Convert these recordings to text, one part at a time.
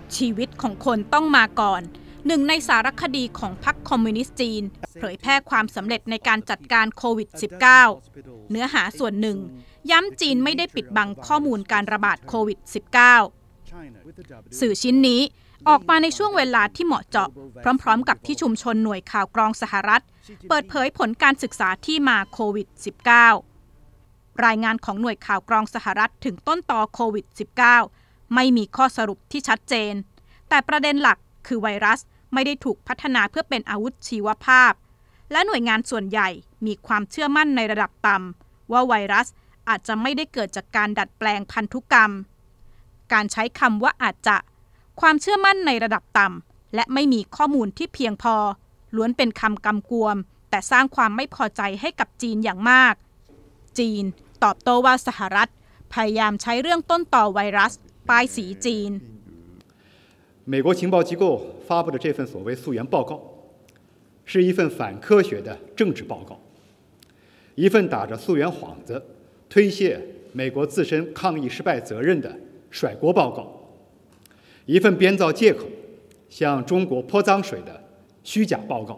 ชีวิตของคนต้องมาก่อนหนึ่งในสารคดีของพรรคคอมมิวนิสต์จีนเผยแพร่ความสำเร็จในการจัดการโควิด -19 เนื้อหาส่วนหนึ่งย้ำจีนไม่ได้ปิดบังข้อมูลการระบาดโควิด -19 สื่อชิ้นนี้ออกมาในช่วงเวลาที่เหมาะเจาะพร้อมๆกับที่ชุมชนหน่วยข่าวกรองสหรัฐเปิดเผยผลการศึกษาที่มาโควิด -19 รายงานของหน่วยข่าวกรองสหรัฐถึงต้นตอโควิด -19 ไม่มีข้อสรุปที่ชัดเจนแต่ประเด็นหลักคือไวรัสไม่ได้ถูกพัฒนาเพื่อเป็นอาวุธชีวภาพและหน่วยงานส่วนใหญ่มีความเชื่อมั่นในระดับต่ำว่าไวรัสอาจจะไม่ได้เกิดจากการดัดแปลงพันธุกรรมการใช้คำว่าอาจจะความเชื่อมั่นในระดับต่ำและไม่มีข้อมูลที่เพียงพอล้วนเป็นคำกำกวมแต่สร้างความไม่พอใจให้กับจีนอย่างมากจีนตอบโต้ว่าสหรัฐพยายามใช้เรื่องต้นต่อไวรัสป้ายสีจีน美国情报机构发布的这份所谓溯源报告，是一份反科学的政治报告，一份打着溯源幌子、推卸美国自身抗疫失败责任的甩锅报告，一份编造借口向中国泼脏水的虚假报告。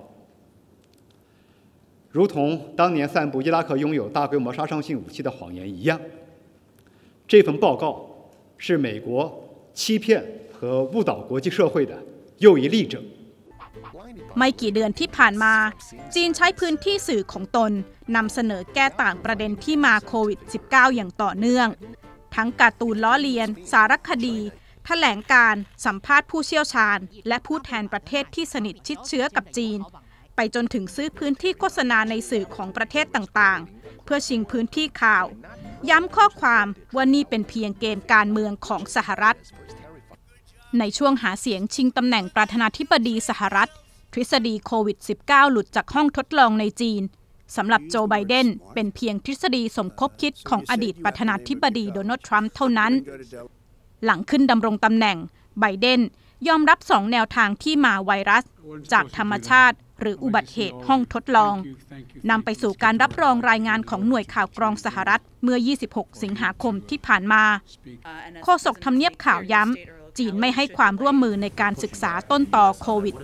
如同当年散布伊拉克拥有大规模杀伤性武器的谎言一样，这份报告是美国欺骗和误导国际社会的又一例证。 ไม่กี่เดือนที่ผ่านมาจีนใช้พื้นที่สื่อของตนนำเสนอแก้ต่างประเด็นที่มาโควิด -19 อย่างต่อเนื่องทั้งการ์ตูนล้อเลียนสารคดีแถลงการสัมภาษณ์ผู้เชี่ยวชาญและผู้แทนประเทศที่สนิทชิดเชื้อกับจีนไปจนถึงซื้อพื้นที่โฆษณาในสื่อของประเทศต่างๆเพื่อชิงพื้นที่ข่าวย้ำข้อความว่านี่เป็นเพียงเกมการเมืองของสหรัฐในช่วงหาเสียงชิงตำแหน่งประธานาธิบดีสหรัฐทฤษฎีโควิด -19 หลุดจากห้องทดลองในจีนสำหรับโจไบเดนเป็นเพียงทฤษฎีสมคบคิดของอดีตประธานาธิบดีโดนัลด์ทรัมป์เท่านั้นหลังขึ้นดำรงตำแหน่งไบเดนยอมรับ2แนวทางที่มาไวรัสจากธรรมชาติหรืออุบัติเหตุห้องทดลองนำไปสู่การรับรองรายงานของหน่วยข่าวกรองสหรัฐเมื่อ26 สิงหาคมที่ผ่านมาโฆษกทำเนียบข่าวย้ำจีนไม่ให้ความร่วมมือในการศึกษาต้นตอโควิด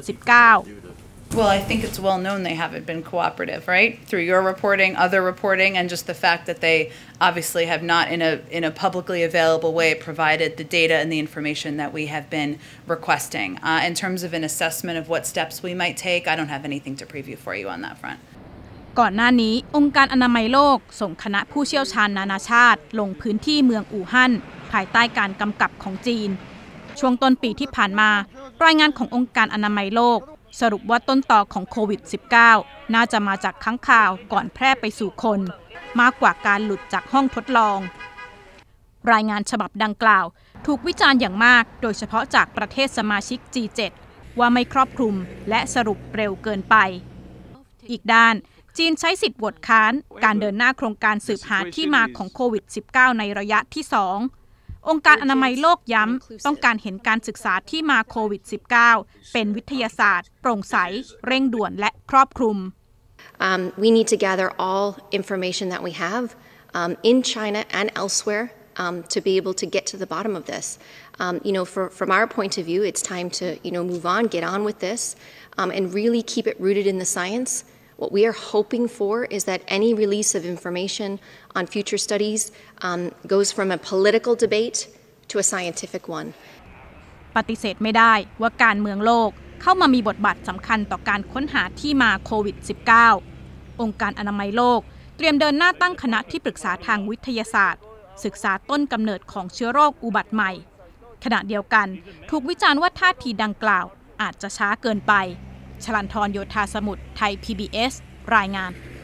-19 Well, I think it's well known they haven't been cooperative, right? Through your reporting, other reporting, and just the fact that they obviously have not, in a publicly available way, provided the data and the information that we have been requesting. In terms of an assessment of what steps we might take, I don't have anything to preview for you on that front. ก่อนหน้านี้องค์การอนามัยโลกส่งคณะผู้เชี่ยวชาญนานาชาติลงพื้นที่เมืองอู่ฮั่นภายใต้การกำกับของจีนช่วงต้นปีที่ผ่านมารายงานขององค์การอนามัยโลกสรุปว่าต้นตอของโควิด -19 น่าจะมาจากค้างคาวก่อนแพร่ไปสู่คนมากกว่าการหลุดจากห้องทดลองรายงานฉบับดังกล่าวถูกวิจารณ์อย่างมากโดยเฉพาะจากประเทศสมาชิก G7 ว่าไม่ครอบคลุมและสรุปเร็วเกินไปอีกด้านจีนใช้สิทธิ์โหวตค้านการเดินหน้าโครงการสืบหาที่มาของโควิด -19 ในระยะที่ 2องค์การอนามัยโลกย้ำต้องการเห็นการศึกษาที่มาโควิด -19 เป็นวิทยาศาสตร์โปร่งใสเร่งด่วนและครอบคลุม We need to gather all information that we have in China and elsewhere to be able to get to the bottom of this. From our point of view, it's time to move on, get on with this, and really keep it rooted in the science.What we are hoping for is that any release of information on future studies goes from a political debate to a scientific one. ปฏิเสธไม่ได้ว่าการเมืองโลกเข้ามามีบทบาทสำคัญต่อการค้นหาที่มาโควิด -19 องค์การอนามัยโลกเตรียมเดินหน้าตั้งคณะที่ปรึกษาทางวิทยาศาสตร์ศึกษาต้นกำเนิดของเชื้อโรคอุบัติใหม่ขณะเดียวกันถูกวิจารณ์ว่าท่าทีดังกล่าวอาจจะช้าเกินไปชลันทร โยธาสมุทรไทย PBS รายงาน